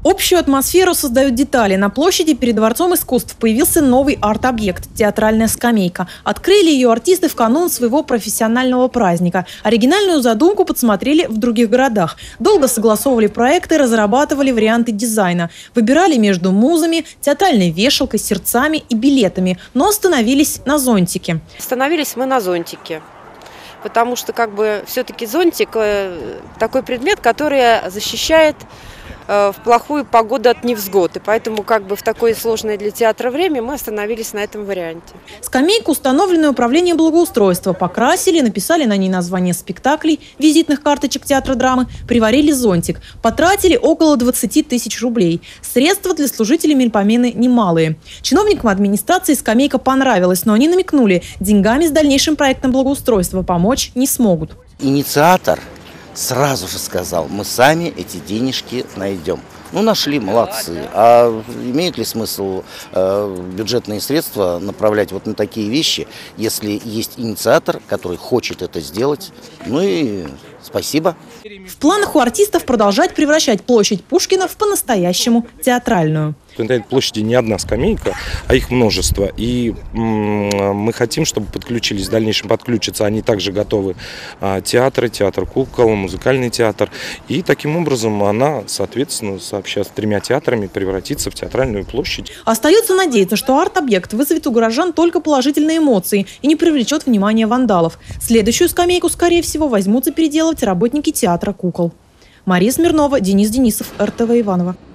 Общую атмосферу создают детали. На площади перед Дворцом искусств появился новый арт-объект – театральная скамейка. Открыли ее артисты в канун своего профессионального праздника. Оригинальную задумку подсмотрели в других городах. Долго согласовывали проекты, разрабатывали варианты дизайна. Выбирали между музами, театральной вешалкой, сердцами и билетами. Но остановились на зонтике. Остановились мы на зонтике. Потому что все-таки зонтик такой предмет, который защищает в плохую погоду от невзгод. И поэтому в такое сложное для театра время мы остановились на этом варианте. Скамейку установленное управление благоустройства. Покрасили, написали на ней название спектаклей, визитных карточек театра драмы, приварили зонтик. Потратили около 20 тысяч рублей. Средства для служителей Мельпомены немалые. Чиновникам администрации скамейка понравилась, но они намекнули, деньгами с дальнейшим проектом благоустройства помочь не смогут. Инициатор сразу же сказал: мы сами эти денежки найдем. Нашли, молодцы. А имеет ли смысл бюджетные средства направлять вот на такие вещи, если есть инициатор, который хочет это сделать? И спасибо. В планах у артистов продолжать превращать площадь Пушкина в по-настоящему театральную. На этой площади не одна скамейка, а их множество. И мы хотим, чтобы подключились, в дальнейшем подключатся. Они также готовы театры, театр кукол, музыкальный театр. И таким образом она, соответственно, сообща с 3 театрами превратится в театральную площадь. Остается надеяться, что арт-объект вызовет у горожан только положительные эмоции и не привлечет внимание вандалов. Следующую скамейку, скорее всего, возьмутся переделывать работники театра кукол. Мария Смирнова, Денис Денисов, РТВ Иваново.